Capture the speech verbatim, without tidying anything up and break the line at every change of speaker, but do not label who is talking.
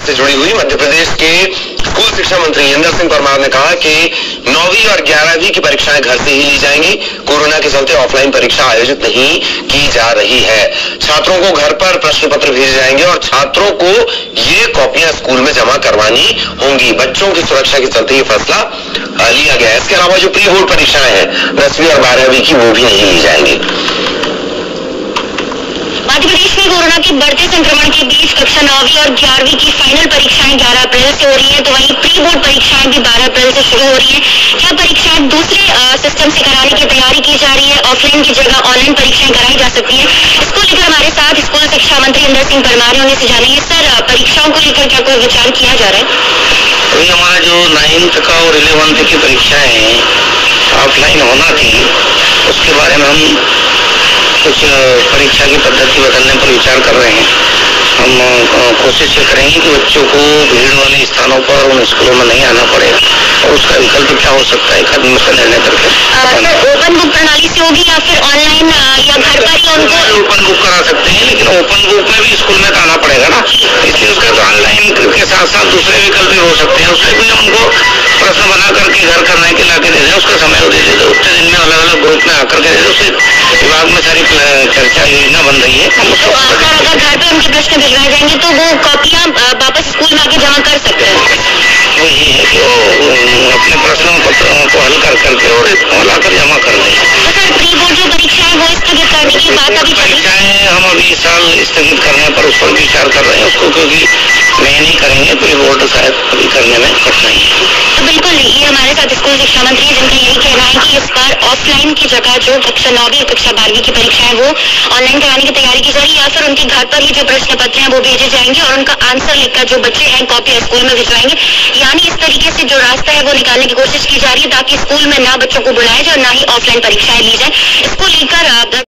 से जुड़ी हुई मध्य प्रदेश के स्कूल शिक्षा मंत्री इंदर सिंह परमार ने कहा कि नौवीं और ग्यारहवीं की परीक्षाएं घर से ही ली जाएंगी। कोरोना के चलते ऑफलाइन परीक्षा आयोजित नहीं की जा रही है। छात्रों को घर पर प्रश्न पत्र भेजे जाएंगे और छात्रों को ये कॉपियां स्कूल में जमा करवानी होंगी। बच्चों की सुरक्षा के चलते ये फैसला लिया गया है। इसके अलावा जो प्री बोर्ड परीक्षाएं हैं दसवीं और बारहवीं की, वो भी नहीं ली जाएंगी।
मध्य प्रदेश में कोरोना के बढ़ते संक्रमण के बीच कक्षा नौवीं और ग्यारहवीं की फाइनल परीक्षाएं ग्यारह अप्रैल से हो रही है, तो वहीं प्री बोर्ड परीक्षाएं भी बारह अप्रैल से शुरू हो रही है। क्या परीक्षाएं दूसरे सिस्टम से कराने की तैयारी की जा रही है? ऑफलाइन की जगह ऑनलाइन परीक्षाएं कराई जा सकती है। इसको लेकर हमारे साथ स्कूल शिक्षा मंत्री इंदर सिंह परमार उन्हें से जानेंगे। सर, परीक्षाओं को लेकर क्या कोई विचार किया जा रहा है?
अभी हमारा जो नाइन्थ का और इलेवेंथ की परीक्षाएं ऑफलाइन होना थी, उसके बारे में हम कुछ परीक्षा की पद्धति बदलने पर विचार कर रहे हैं। हम कोशिश ये करेंगे कि बच्चों को भीड़ वाले स्थानों पर उन स्कूलों में नहीं आना पड़ेगा, और उसका विकल्प क्या हो सकता है एक आदमी का निर्णय करके।
ओपन बुक प्रणाली से होगी या फिर ऑनलाइन या घर पर ही उनको
ओपन बुक करा सकते हैं, लेकिन ओपन बुक में भी स्कूल में आना पड़ेगा ना, इसलिए उसका तो ऑनलाइन के साथ साथ दूसरे विकल्प भी हो सकते हैं। उससे भी उनको प्रश्न बना करके घर करने के लाके दे दें, उसका समय दे देते, उतने दिन में अलग अलग ग्रुप में आकर के दे दें। उससे विभाग में सारी चर्चा योजना बन रही है।
तो अगर अगर घर पे उनके प्रश्न भिजवाए जाएंगे तो वो कॉपियां वापस स्कूल में आके जमा कर सकते हैं।
वो ये है कि वो अपने प्रश्नों पत्रों को हल कर करके और लाकर जमा कर दें।
तो सर, प्री बोर्ड जो परीक्षाएं वो स्थगित करने की बात अभी
परीक्षाएं हम अभी इस साल स्थगित करने पर उस पर विचार कर रहे हैं उसको, क्योंकि मैं नहीं करेंगे प्री बोर्ड शायद अभी करने में कठिनाई है।
तो बिल्कुल, ये हमारे साथ स्कूल शिक्षा मंत्री जिनका यही कहना है कि इस बार ऑफलाइन की जगह जो कक्षा नौवीं और कक्षा बारहवीं की परीक्षाएं वो ऑनलाइन कराने की तैयारी की जा रही है, या फिर उनके घर पर ही जो प्रश्न पत्र हैं वो भेजे जाएंगे और उनका आंसर लिखकर जो बच्चे हैं कॉपी स्कूल में भिजवाएंगे। यानी इस तरीके से जो रास्ता है वो निकालने की कोशिश की जा रही है ताकि स्कूल में ना बच्चों को बुलाया जाए और ना ही ऑफलाइन परीक्षाएं ली जाए। इसको लेकर